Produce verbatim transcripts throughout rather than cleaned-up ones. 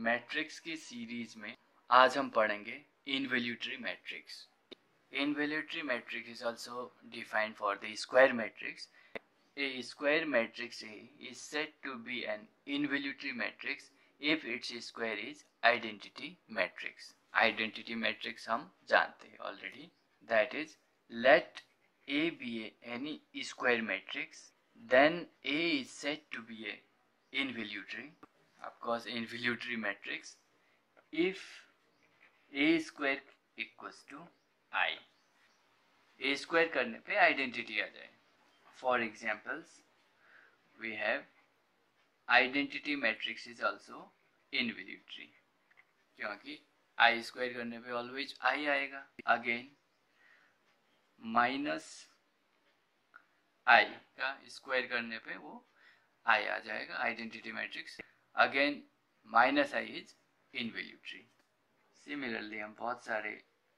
Matrix की series में आज हम पढ़ेंगे involutory matrix. Involutory matrix is also defined for the square matrix. A square matrix A is said to be an involutory matrix if its square is identity matrix. Identity matrix हम जानते हैं already. That is, let A be a, any square matrix, then A is said to be a involutory. Of course, involutory matrix if A square equals to I. A square करने पे identity आ जाए. For examples we have identity matrix is also involutory, क्योंकि I square करने पे always I आएगा. Again minus आई का square करने पे वो आई आ जाएगा. Identity matrix again minus I is involutory. Similarly हम बहुत सारे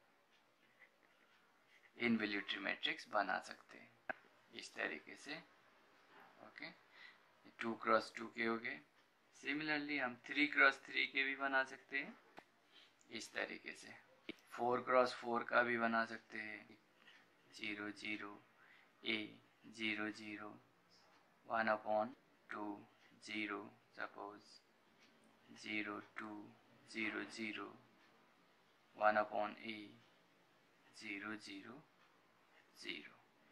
इनवैल्यूटरी मैट्रिक्स बना सकते हैं इस तरीके से. ओके, टू क्रॉस टू के हो गए. सिमिलरली हम थ्री क्रॉस थ्री के भी बना सकते हैं इस तरीके से. फोर क्रॉस फोर का भी बना सकते हैं. Zero zero A zero zero one upon two zero, suppose zero two zero zero one upon A zero zero zero.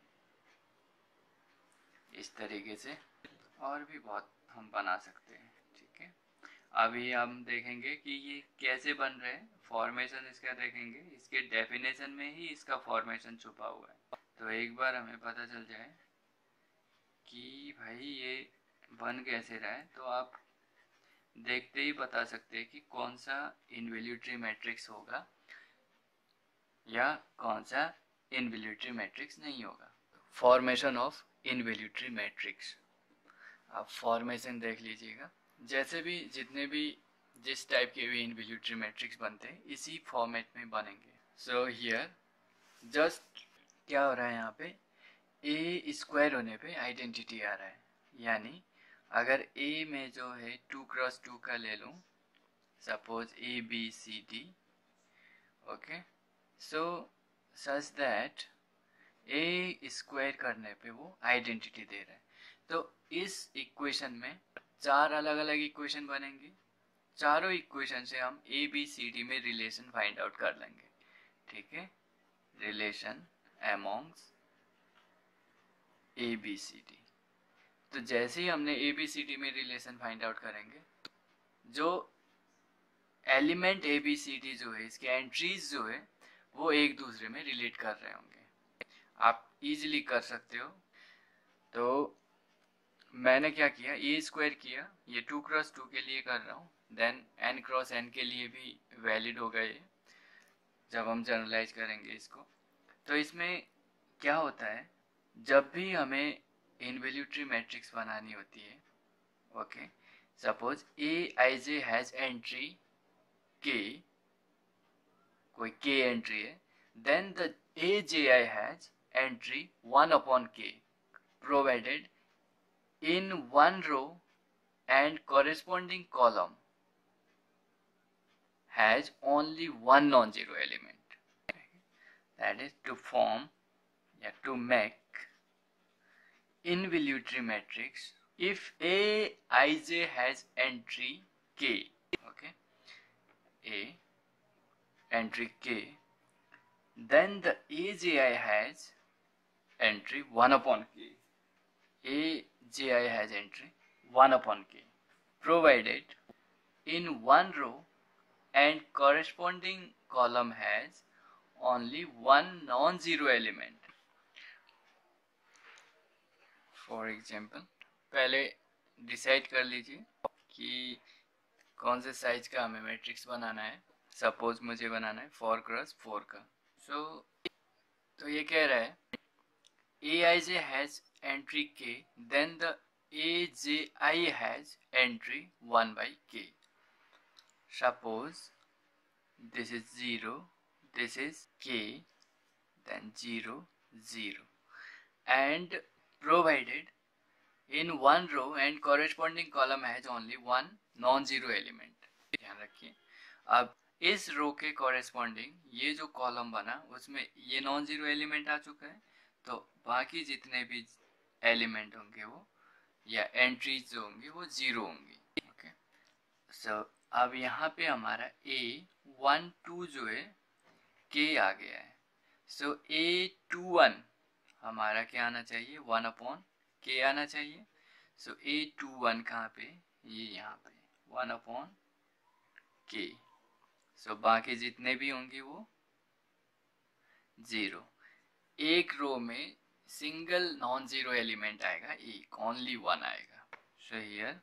इस तरीके से और भी बहुत हम बना सकते हैं. ठीक है, अभी हम देखेंगे कि ये कैसे बन रहे हैं. फॉर्मेशन इसका देखेंगे, इसके डेफिनेशन में ही इसका फॉर्मेशन छुपा हुआ है. तो एक बार हमें पता चल जाए कि भाई ये बन कैसे रहा है, तो आप देखते ही बता सकते हैं कि कौन सा इनवैल्यूटरी मैट्रिक्स होगा या कौन सा इनवैल्यूटरी मैट्रिक्स नहीं होगा. Formation of involutory matrix. आप फॉर्मेशन देख लीजिएगा. जैसे भी जितने भी जिस टाइप के भी इनवैल्यूटरी मैट्रिक्स बनते हैं इसी फॉर्मेट में बनेंगे. सो हियर जस्ट क्या हो रहा है, यहाँ पे ए स्क्वायर होने पे आइडेंटिटी आ रहा है. यानी अगर ए में जो है टू क्रॉस टू का ले लूँ, suppose A B C D. Okay, so such that A square करने पे वो आइडेंटिटी दे रहा है. तो इस इक्वेशन में चार अलग अलग इक्वेशन बनेंगे. चारों इक्वेशन से हम ए बी सी डी में रिलेशन फाइंड आउट कर लेंगे. ठीक है, relation amongst A B C D. तो जैसे ही हमने ए बी सी डी में रिलेशन फाइंड आउट करेंगे, जो element A B C D जो है, इसके एंट्रीज जो है वो एक दूसरे में रिलेट कर रहे होंगे. आप इजीली कर सकते हो. तो मैंने क्या किया, ए स्क्वायर किया, ये टू क्रॉस टू के लिए कर रहा हूँ. देन एन क्रॉस एन के लिए भी वैलिड होगा ये जब हम जनरलाइज करेंगे इसको. तो इसमें क्या होता है, जब भी हमें इनवैल्यूटरी मैट्रिक्स बनानी होती है, okay, suppose A I J has entry K, कोई k एंट्री है, then the A J I has entry one upon k provided in one row and corresponding column has only one non-zero element. That is to form, yeah, to make involutory matrix if A ij has entry k. Okay, A entry k, then the A J I has entry one upon k. A J I has entry one upon k provided in one row and corresponding column has only one non-zero element. For example, पहले decide कर लीजिए कि कौन से size का हमें matrix बनाना है. Suppose मुझे बनाना है फोर क्रॉस फोर का. सो so, तो ये कह रहा है A I J has entry K, then the A J I has entry one by K. Suppose this is zero, this is K, then zero zero, and provided in one row and corresponding column has only one non-zero element. ध्यान रखिए। अब इस रो के corresponding ये जो column बना उसमें ये नॉन जीरो एलिमेंट आ चुका है, तो बाकी जितने भी एलिमेंट होंगे वो या एंट्रीज जो होंगी वो जीरो होंगी। ओके, सो अब यहाँ पे हमारा ए वन टू जो है के आ गया है, सो ए टू वन हमारा क्या आना चाहिए, वन अपॉन के आना चाहिए। सो ए टू वन कहाँ पे, ये यहाँ पे वन अपॉन के। सो बाकी जितने भी होंगे वो जीरो। एक रो में सिंगल नॉन जीरो एलिमेंट आएगा, एक ओनली वन आएगा, सो हियर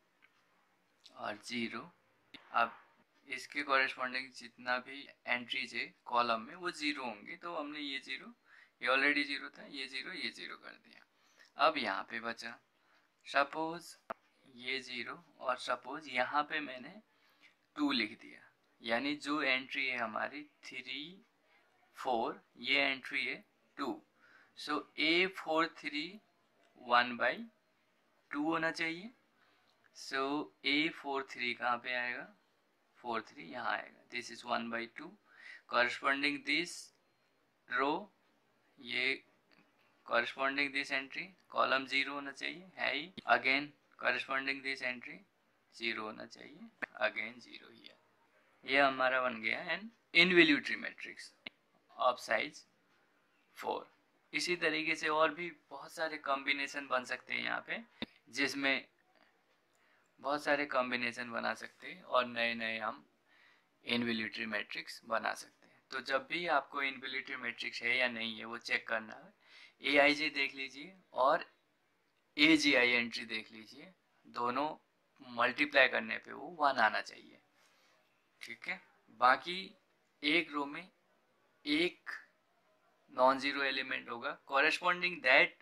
और जीरो। अब इसके कॉरेस्पॉन्डिंग जितना भी एंट्रीज है कॉलम में वो जीरो होंगे, तो हमने ये जीरो, ये ऑलरेडी जीरो था, ये जीरो ये जीरो कर दिया। अब यहाँ पे बचा सपोज ये जीरो और सपोज यहाँ पे मैंने टू लिख दिया, यानी जो एंट्री है हमारी थ्री फोर, ये एंट्री है two. So A four three one by two होना चाहिए। सो ए फोर थ्री कहाँ पे आएगा, फोर थ्री यहाँ आएगा, this is one by two. Corresponding this row, ये corresponding this entry column zero होना चाहिए है ही, again corresponding this entry zero होना चाहिए, अगेन जीरो ही है। ये हमारा बन गया an involutory matrix of size four. इसी तरीके से और भी बहुत सारे कॉम्बिनेशन बन सकते हैं यहाँ पे, जिसमें बहुत सारे कॉम्बिनेशन बना सकते हैं और नए नए हम इनवैल्यूटरी मैट्रिक्स बना सकते हैं। तो जब भी आपको इनवैल्यूटरी मैट्रिक्स है या नहीं है वो चेक करना है, ए आई जे देख लीजिए और ए जी आई एंट्री देख लीजिए, दोनों मल्टीप्लाई करने पे वो वन आना चाहिए, ठीक है। बाकी एक रो में एक नॉन जीरो एलिमेंट होगा, corresponding that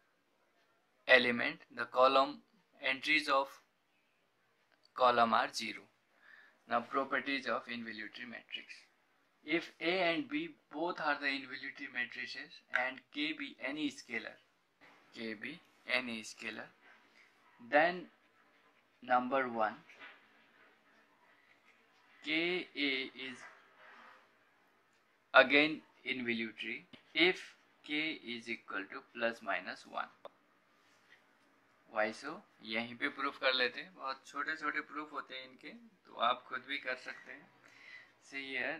element the column entries of column are zero. Now properties of involutory matrix. If A and B both are the involutory matrices and K be any scalar, K be any scalar, then number one, K A is again involutory if K is equal to plus minus one. वाइसो यहीं पे proof कर लेते हैं, बहुत छोटे छोटे proof होते हैं इनके, तो आप खुद भी कर सकते हैं। सी हियर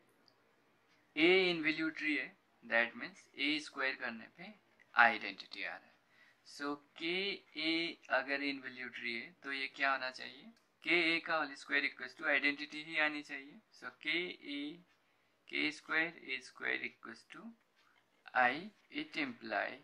ए इनवैल्यूटरी है, दैट मीन्स ए स्क्वायर करने पे आइडेंटिटी आ रहा है। सो के ए अगर इनवैल्यूटरी है तो ये क्या होना चाहिए, के ए का whole square equals to identity ही आनी चाहिए। So K A K square A square equals to I, it imply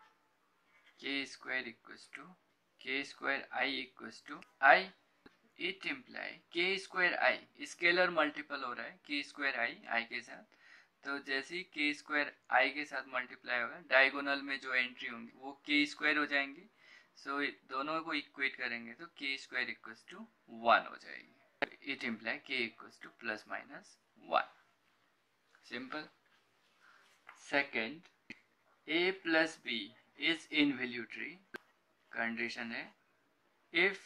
k square equals to k square I equals to I, it imply k square I scalar multiple हो रहा है k square I I के साथ, तो जैसे ही k square I के साथ multiply होगा डायगोनल में जो एंट्री होंगी वो k स्क्वायर हो जाएंगी। सो so, दोनों को इक्वेट करेंगे तो k square equals to one हो जाएगी, it imply k equals to plus minus one, simple. Second, a plus b is involutory, condition है if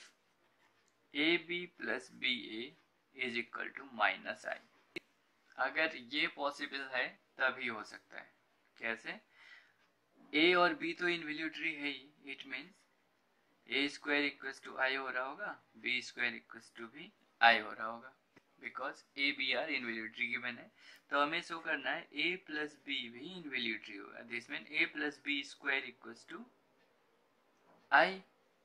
ab plus ba is equal to minus I। अगर ये possible है तभी हो सकता है। कैसे, a और b तो इनवैल्यूटरी है ही, it means a square equals to I हो रहा होगा, b स्क्वायर इक्वल्स टू भी आई हो रहा होगा, because A B are involutory given है। तो हमें शो करना है a प्लस बी भी इनवैल्यूटरी होगा, this mean a plus B square equals to I.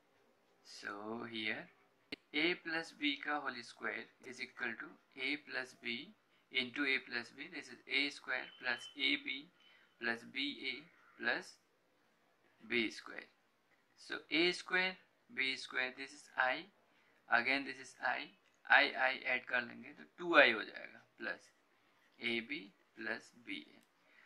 So here a plus B का whole square is equal to a plus B into A plus B, this is a square plus A B plus B A plus B square. So a square b square, this is i, again this is i, I I add कर लेंगे तो two I हो जाएगा plus A B plus B A.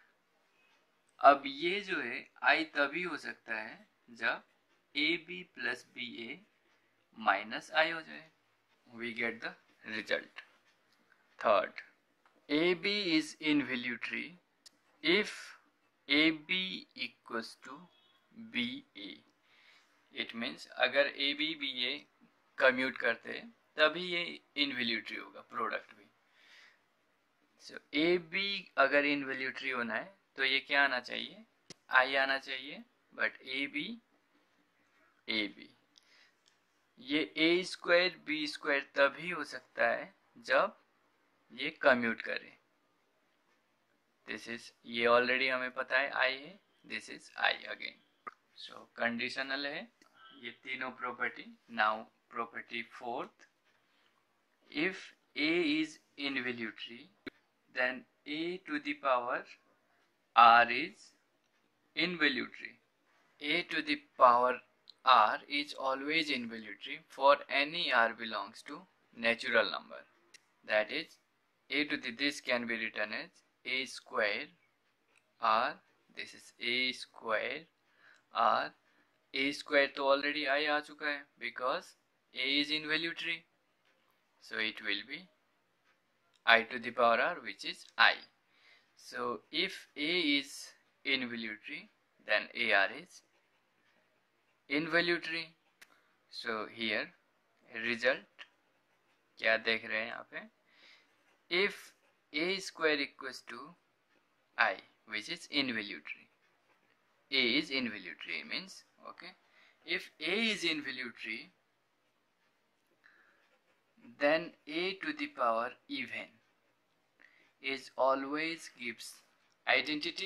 अब ये जो है आई तभी हो सकता है जब A B plus B A minus I हो जाए, we get the result. Third, A B is involutory if A B equals to B A. It means अगर A B B A commute करते हैं तभी ये इनवैल्यूटरी होगा प्रोडक्ट भी। सो A B अगर इनवैल्यूटरी होना है तो ये क्या आना चाहिए, आई आना चाहिए, but A B A B, ये ए स्क्वायर बी स्क्वायर तभी हो सकता है जब ये कम्यूट करे। दिस इज, ये ऑलरेडी हमें पता है आई है, this is I again. So conditional है ये तीनों property. Now property fourth, if A is involutory then a to the power r is involutory. A to the power r is always involutory for any r belongs to natural number. That is, a to the, this can be written as a square r, this is a square r, a square तो already I आ चुका है because a is involutory, so it will be I to the power r, which is I. So if a is involutory then ar is involutory. So here result क्या देख रहे हैं यहाँ पे, if a square equals to I which is involutory, a is involutory means okay, if a is involutory then a to the power even is always gives identity,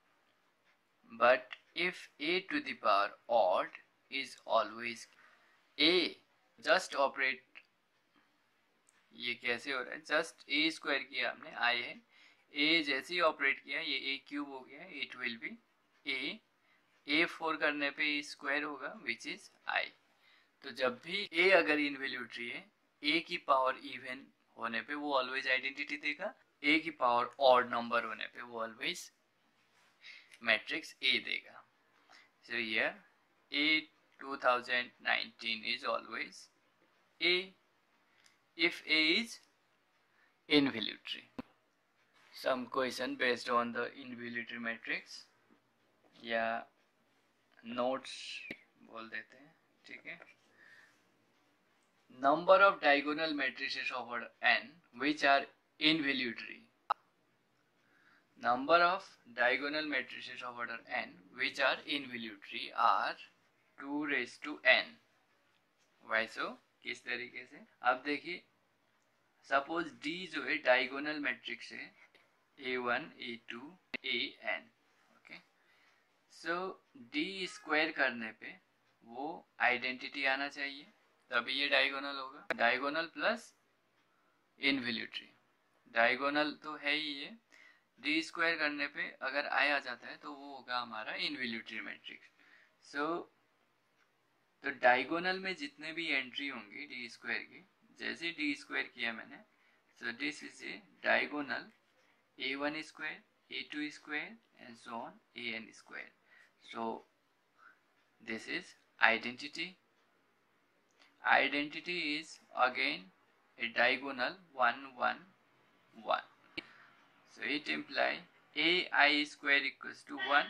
but if a to the power odd is always a just operate, ये कैसे हो रहा है, just a square किया हमने, i है, a जैसे ही operate किया ये a क्यूब हो गया, it will be a, a four करने पे a स्क्वायर होगा विच इज i। तो जब भी a अगर इनवैल्यूटरी है, a की पावर इवन होने पे वो ऑलवेज आइडेंटिटी देगा, a की पावर ऑड नंबर होने पे वो ऑलवेज मैट्रिक्स a देगा। So here a twenty nineteen is always a if a is involutory. Some question based on the involutory matrix या नोट्स बोल देते हैं, ठीक है। Number of diagonal matrices of order n which are involutory. Number of diagonal matrices of order n which are involutory are two raised to n. वैसे किस तरीके से, अब देखिए सपोज D जो है डायगोनल मैट्रिक्स है A one, A two, A N, okay. So D स्क्वायर करने पे वो आइडेंटिटी आना चाहिए तभी ये डायगोनल होगा, डायगोनल प्लस इनवैल्यूटरी, डायगोनल तो है ही ये, डी स्क्वायर करने पे अगर आई आ जाता है तो वो होगा हमारा इनवैल्यूटरी मैट्रिक्स। सो तो डायगोनल में जितने भी एंट्री होंगी डी स्क्वायर की, जैसे डी स्क्वायर किया मैंने, so this is A diagonal A one square, A two square and so on A N square. So this is identity, identity is again a diagonal one one one, so it implies ai square equals to one,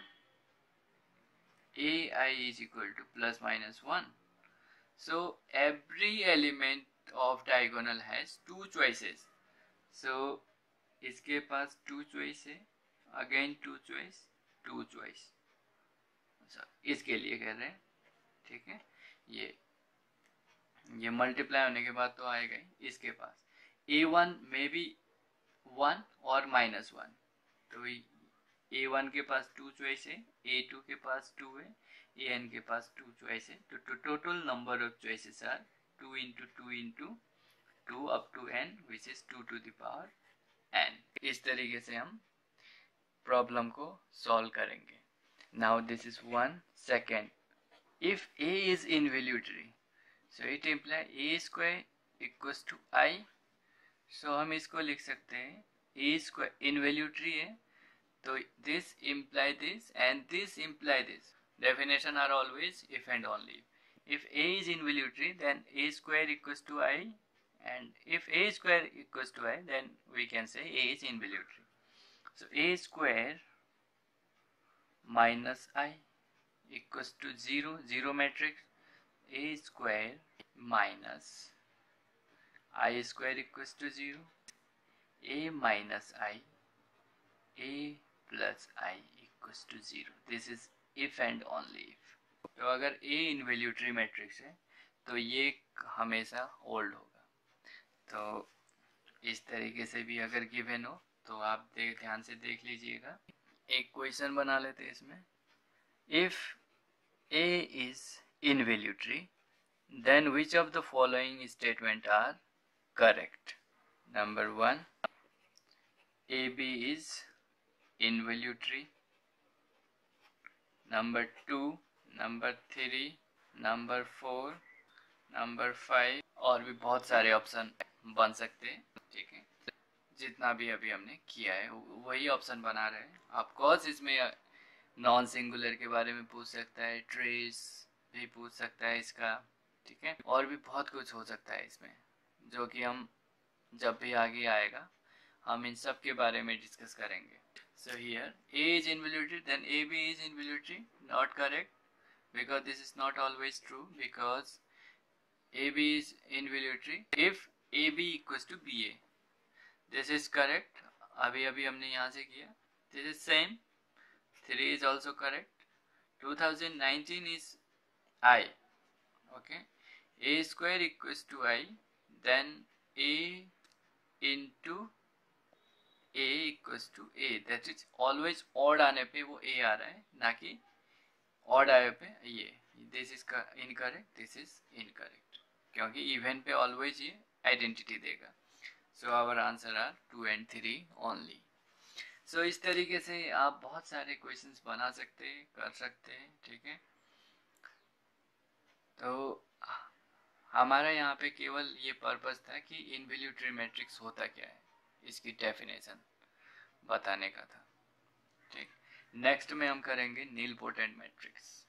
ai is equal to plus minus one. So every element of diagonal has two choices, so इसके पास two choice है, again two choice, two choice, so इसके लिए कह रहे हैं, ठीक है। ये ये मल्टीप्लाई होने के बाद तो आएगा ही, इसके पास ए वन में भी वन और माइनस वन, तो ए वन के पास टू चॉइस है, ए टू के पास टू है, ए एन के पास टू चॉइस है, तो total number of choices are two into two into two up to N which is two to the power N. इस तरीके से हम प्रॉब्लम को सॉल्व करेंगे। Now this is one second, if A is involutory so it imply a square equals to I, so हम इसको लिख सकते हैं a square इनवैल्यूटरी है तो this imply this and this imply this, definition are always if and only if a is involutory then a square equals to I, and if a square equals to I then we can say a is involutory. So a square minus I equals to zero, zero matrix, a square minus I square equals to zero, A minus I, A plus I equals to zero. This is if and only if. तो अगर ए इनवैल्यूटरी matrix है तो ये हमेशा old होगा। तो इस तरीके से भी अगर गिवन हो तो आप देख ध्यान से देख लीजिएगा। एक क्वेश्चन बना लेते हैं इसमें। If A is involutory then which of the following statement are correct? Number one, A B is involutory. Number two, number three, number four, number five, और भी बहुत सारे ऑप्शन बन सकते हैं। ठीक है, जितना भी अभी हमने किया है वही ऑप्शन बना रहे हैं। ऑफकोर्स इसमें नॉन सिंगुलर के बारे में पूछ सकता है, ट्रेस भी पूछ सकता है इसका। ठीक है, और भी बहुत कुछ हो सकता है इसमें, जो कि हम जब भी आगे आएगा हम इन सब के बारे में डिस्कस करेंगे। So here A is involutory, then A B is involutory, not correct, because this is not always true, because A B is involutory if A B equals to B A. This is correct. अभी अभी हमने यहाँ से किया। This is same. Three is also correct. twenty nineteen is I. Okay. A square equals to I. Then A into A equals to A. That is always odd आने पे वो A आ रहा है, ना कि odd आने पे ये। This is incorrect. This is incorrect. क्योंकि even पे always ये identity देगा। So our answer are two and three only. So इस तरीके से आप बहुत सारे questions बना सकते हैं, कर सकते हैं। ठीक है, तो हमारा यहाँ पे केवल ये पर्पस था कि इनवैल्यूटरी मैट्रिक्स होता क्या है, इसकी डेफिनेशन बताने का था। ठीक, नेक्स्ट में हम करेंगे नीलपोटेंट मैट्रिक्स।